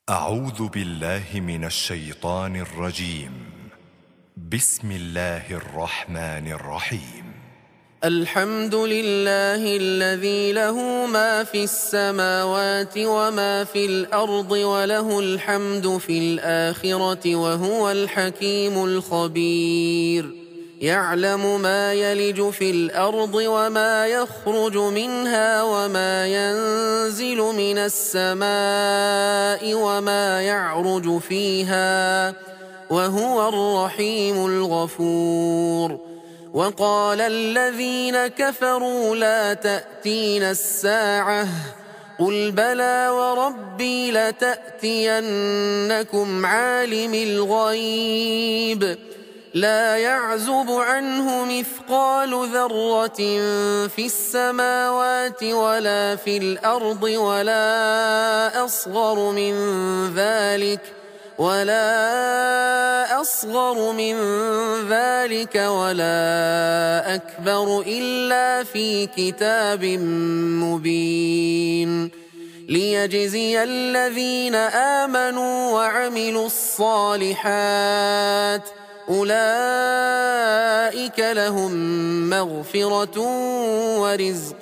أعوذ بالله من الشيطان الرجيم. بسم الله الرحمن الرحيم. الحمد لله الذي له ما في السماوات وما في الأرض وله الحمد في الآخرة وهو الحكيم الخبير. يعلم ما يلج في الأرض وما يخرج منها وما ينزل من السماء وما يعرج فيها وهو الرحيم الغفور. وقال الذين كفروا لا تأتينا الساعة قل بلى وربي لتأتينكم عالم الغيب لا يعزب عنه مثقال ذرة في السماوات ولا في الأرض ولا أصغر من ذلك ولا أكبر إلا في كتاب مبين ليجزي الذين آمنوا وعملوا الصالحات أولئك لهم مغفرة ورزق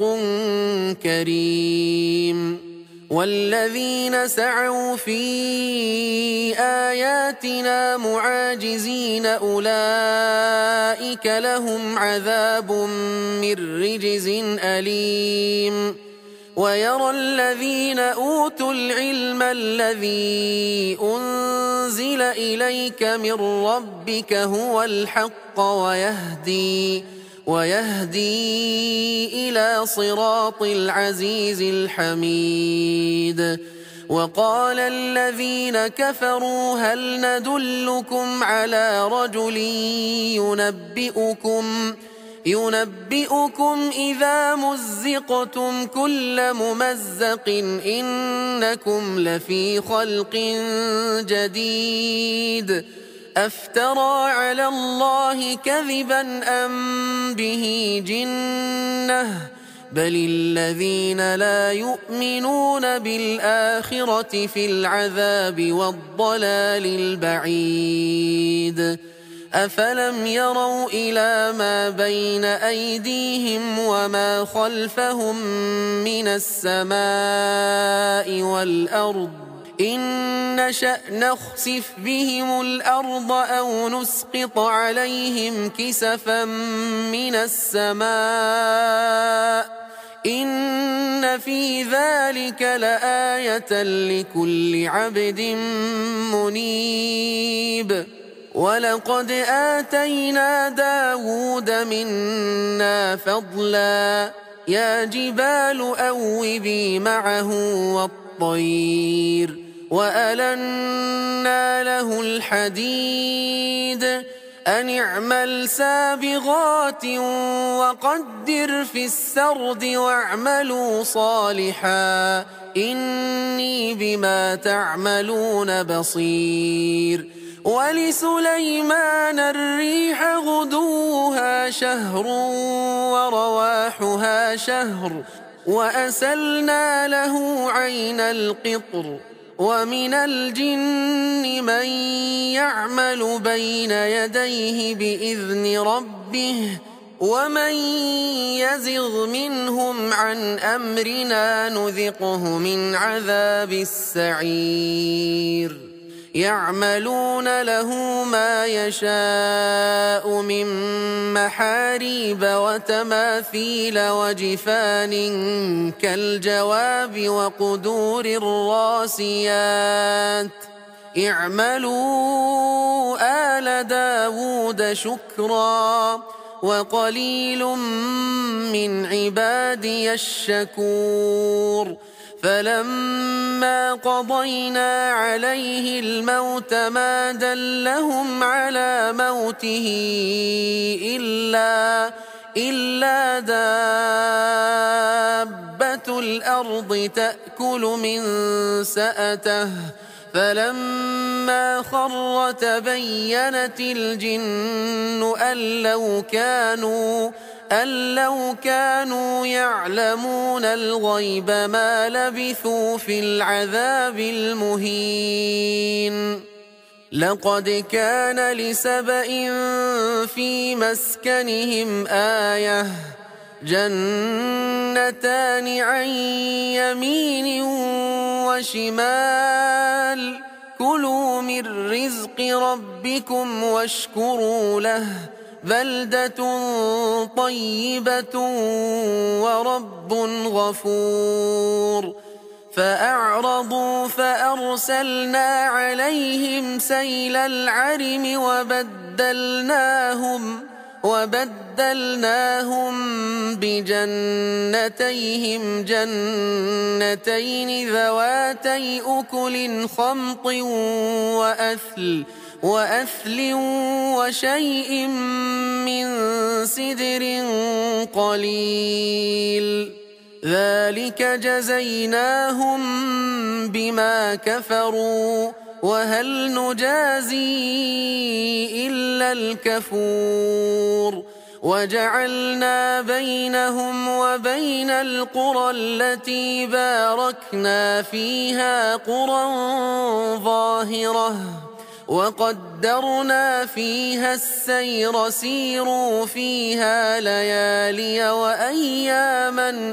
كريم. والذين سعوا في آياتنا معاجزين أولئك لهم عذاب من رجز أليم. ويرى الذين أوتوا العلم الذي أنزل إليك من ربك هو الحق ويهدي إلى صراط العزيز الحميد. وقال الذين كفروا هل ندلكم على رجل ينبئكم إذا مزقتم كل ممزق إنكم لفي خلق جديد أفترى على الله كذبا أم به جنة بل الذين لا يؤمنون بالآخرة في العذاب والضلال البعيد. أفلم يروا إلى ما بين أيديهم وما خلفهم من السماء والأرض إن نشأ نخسف بهم الأرض أو نسقط عليهم كسفا من السماء إن في ذلك لآية لكل عبد منيب. ولقد آتينا داود منا فضلا يا جبال أوبي معه والطير وألنا له الحديد أن اعمل سابغات وقدر في السرد واعملوا صالحا إني بما تعملون بصير. ولسليمان الريح غدوها شهر ورواحها شهر وأسلنا له عين القطر. ومن الجن من يعمل بين يديه بإذن ربه ومن يزغ منهم عن أمرنا نذقه من عذاب السعير. يعملون له ما يشاء من محاريب وتماثيل وجفان كالجواب وقدور الراسيات اعملوا آل داود شكرا وقليل من عبادي الشكور. فلما قضينا عليه الموت ما دلهم على موته إلا دابة الأرض تأكل من سأته فلما خر تبينت الجن أن أن لو كانوا يعلمون الغيب ما لبثوا في العذاب المهين. لقد كان لسبإ في مسكنهم آية جنتان عن يمين وشمال كلوا من رزق ربكم واشكروا له بلدة طيبة ورب غفور. فأعرضوا فأرسلنا عليهم سيل العرم وبدلناهم بجنتيهم جنتين ذواتي أكل خمط وأثل وشيء من سدر قليل ذلك جزيناهم بما كفروا وهل نجازي إلا الكفور. وجعلنا بينهم وبين القرى التي باركنا فيها قرى ظاهرة وقدرنا فيها السير سيروا فيها ليالي وأياما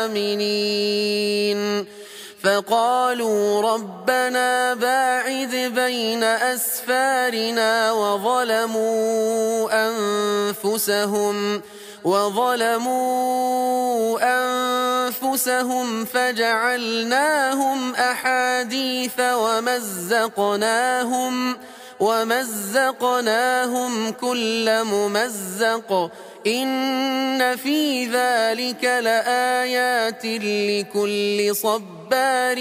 آمنين. فقالوا ربنا باعد بين أسفارنا وظلموا أنفسهم فجعلناهم أحاديث ومزقناهم كل ممزق إن في ذلك لآيات لكل صبار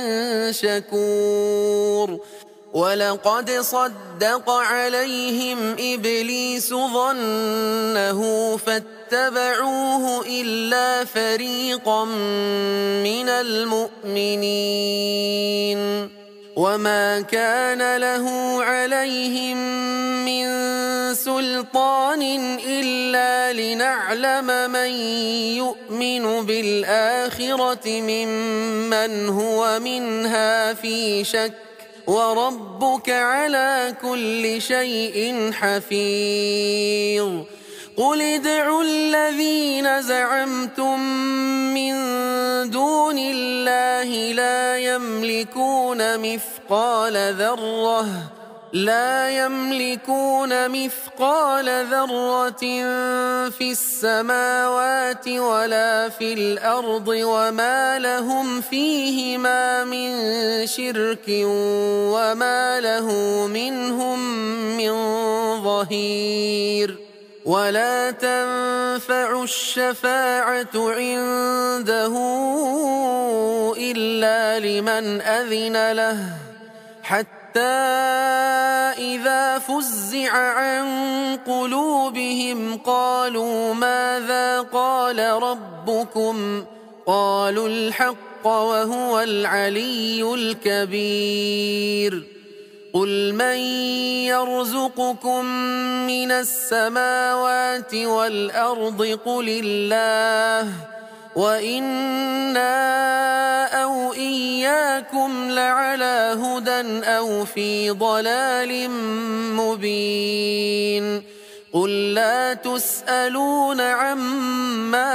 شكور. ولقد صدق عليهم إبليس ظنه فاتبعوه إلا فريقا من المؤمنين وما كان له عليهم من سلطان إلا لنعلم من يؤمن بالآخرة ممن هو منها في شك وربك على كل شيء حفيظ. قل ادعوا الذين زعمتم من دون الله لا يملكون مثقال ذرة في السماوات ولا في الأرض وما لهم فيهما من شرك وما له منهم من ظهير. ولا تنفع الشفاعة عنده إلا لمن أذن له حتى إذا فزع عن قلوبهم قالوا ماذا قال ربكم قالوا الحق وهو العلي الكبير. قل من يرزقكم من السماوات والأرض قل الله وإنا أو إياكم لعلى هدى أو في ضلال مبين. قل لا تسألون عما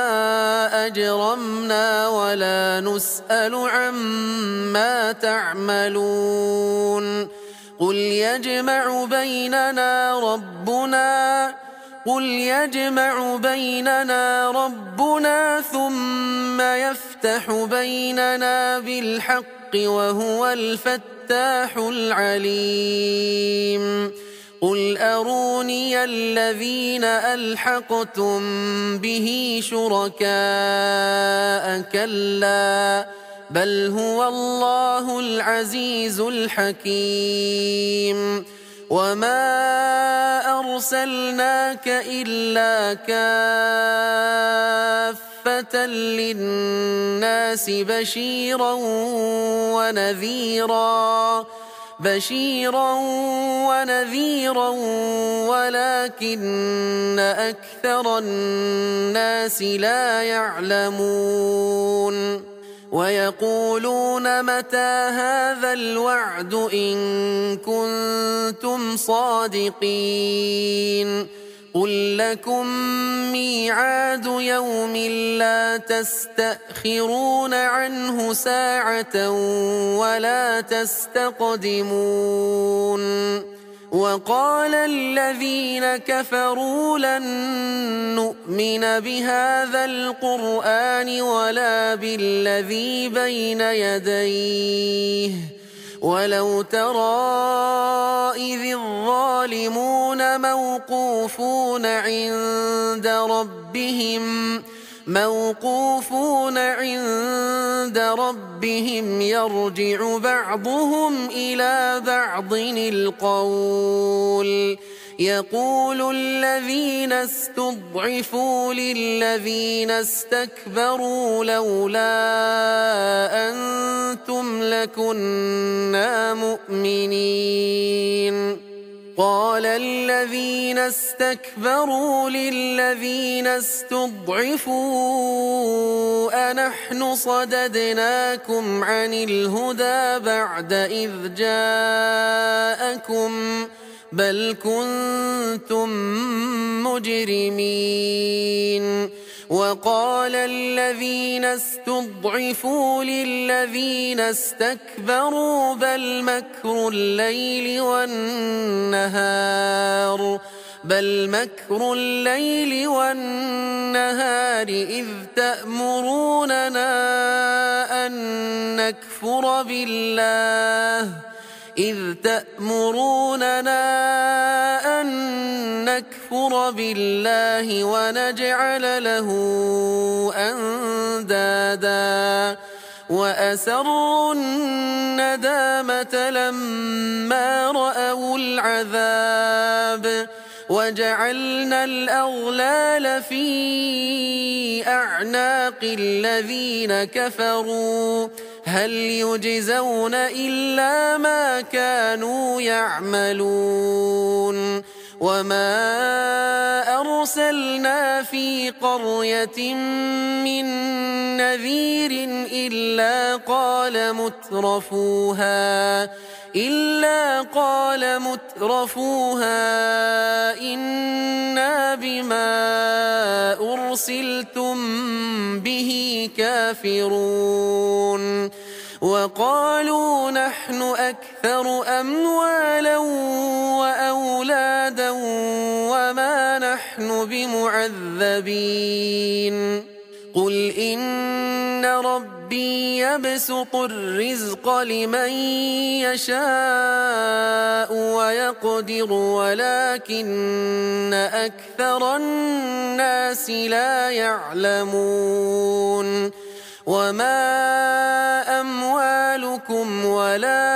أجرمنا ولا نسأل عما تعملون. قل يجمع بيننا ربنا ثم يفتح بيننا بالحق وهو الفتاح العليم. قل أروني الذين ألحقتم به شركاء كلا بل هو الله العزيز الحكيم. وما أرسلناك إلا كافة للناس بشيرا ونذيرا بشيرا ونذيرا ولكن أكثر الناس لا يعلمون ويقولون متى هذا الوعد إن كنتم صادقين قل لكم ميعاد يوم لا تستأخرون عنه ساعة ولا تستقدمون وقال الذين كفروا لن نؤمن بهذا القرآن ولا بالذي بين يديه ولو ترى إذ الظالمون موقوفون عند ربهم يرجع بعضهم إلى بعض القول يقول الذين استضعفوا للذين استكبروا لولا أنتم لكنا مؤمنين قال الذين استكبروا للذين استضعفوا أنحن صددناكم عن الهدى بعد إذ جاءكم بل كنتم مجرمين وقال الذين استضعفوا للذين استكبروا بل مكر الليل والنهار إذ تأمروننا أن نكفر بالله ونجعل له أندادا وأسروا الندامة لما رأوا العذاب وجعلنا الأغلال في أعناق الذين كفروا هل يجزون إلا ما كانوا يعملون وما أرسلنا في قرية من نذير إلا قال مترفوها إنا بما أرسلتم به كافرون وقالوا نحن أكثر أموالا وأولادا وما نحن بمعذبين قل إن ربي يبسط الرزق لمن يشاء ويقدر ولكن أكثر الناس لا يعلمون وما أموالكم ولا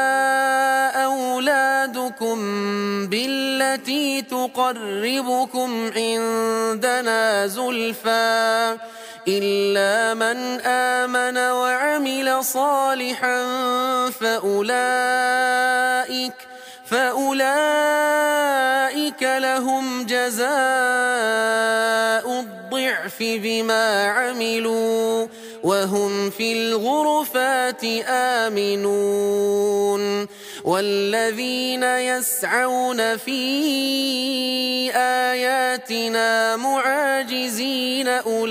أولادكم بالتي تقربكم عندنا زلفى إلا من آمن وعمل صالحا فأولئك لهم جزاء الضعف بما عملوا وهم في الغرفات آمنون والذين يسعون في آياتنا معاجزين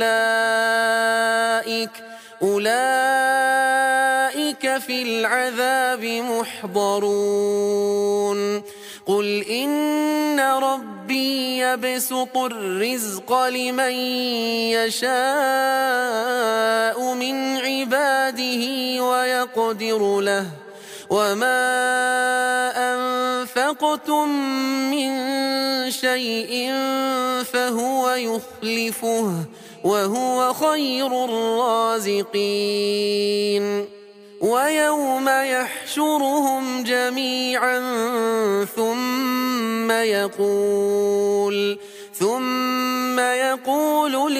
أولئك في العذاب محضرون قل إن ربي يبسط الرزق لمن يشاء من عباده ويقدر له وما أنفقتم من شيء فهو يخلفه وهو خير الرازقين ويوم يحشرهم جميعا ثم يقول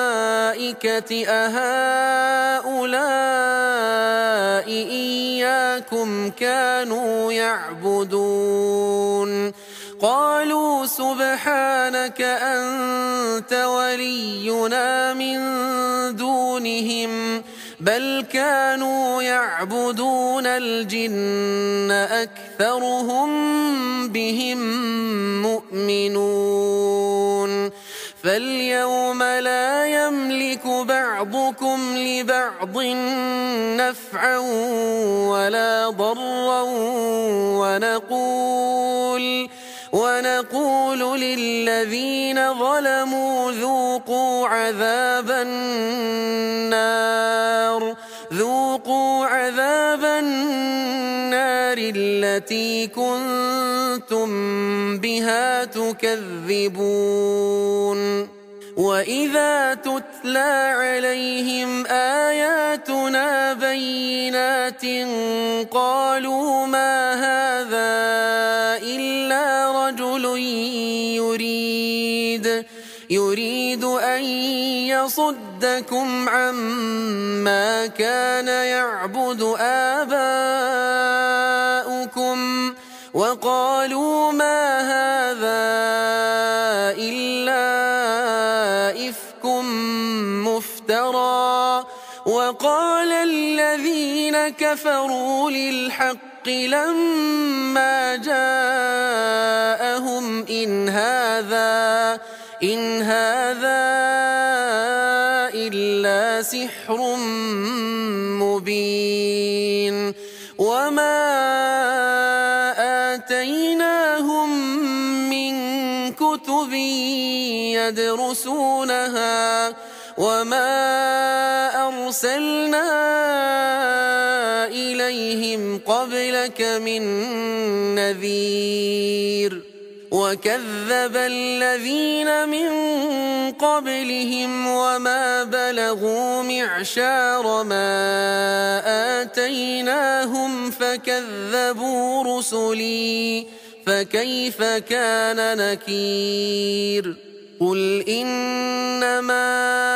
للملائكة أهؤلاء آباءكم كانوا يعبدون قالوا سبحانك أنت ولينا من دونهم بل كانوا يعبدون الجن أكثرهم بهم مؤمنون فاليوم لا يملك بعضكم لبعض نفعا ولا ضرا ونقول للذين ظلموا ذوقوا عذاب النار التي كنتم بها تكذبون وإذا تتلى عليهم آياتنا بينات قالوا ما هذا إلا رجل يريد أن يصدكم عما كان يعبد آباؤكم وقالوا ما هذا إلا إفك مفترى وقال الذين كفروا للحق لما جاءهم إن هذا إلا سحر مبين وما آتيناهم من كتب يدرسونها وما أرسلنا إليهم قبلك من نذير وكذب الذين من قبلهم وما بلغوا معشار ما آتيناهم فكذبوا رسلي فكيف كان نكير قل إنما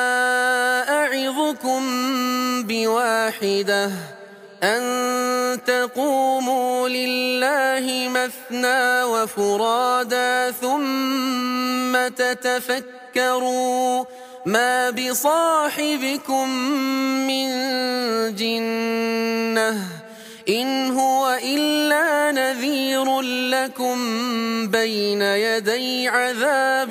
أعظكم بواحدة أن تقوموا لله مثنى وفرادا ثم تتفكروا ما بصاحبكم من جنة إن هو إلا نذير لكم بين يدي عذاب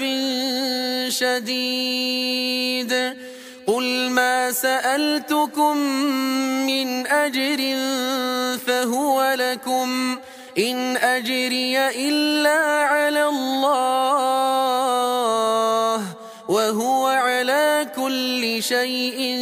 شديد قل ما سألتكم من أجر فهو لكم إن أجري إلا على الله وهو على كل شيء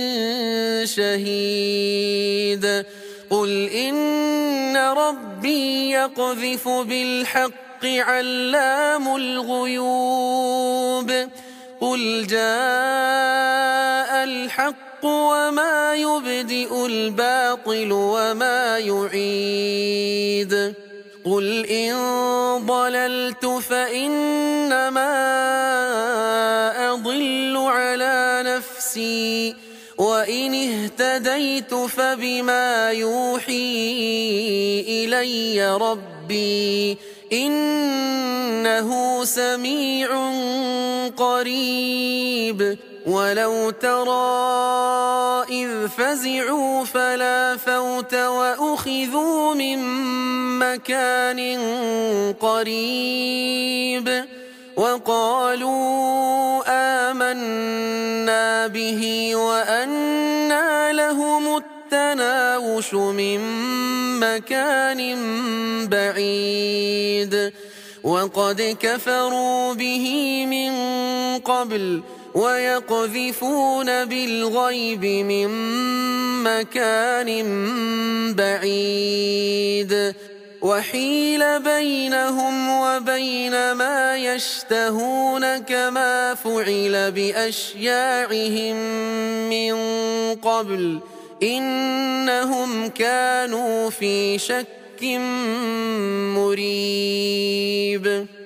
شهيد قل إن ربي يقذف بالحق علام الغيوب قل جاء الحق وما يبدئ الباطل وما يعيد قل إن ضللت فإنما أضل على نفسي وإن اهتديت فبما يوحي إلي ربي إنه سميع قريب ولو ترى إذ فزعوا فلا فوت وأخذوا من مكان قريب وقالوا آمنا به وأنى لهم التناوش من مكان بعيد وقد كفروا به من قبل ويقذفون بالغيب من مكان بعيد وحيل بينهم وبين ما يشتهون كما فعل بأشياعهم من قبل إنهم كانوا في شك مريب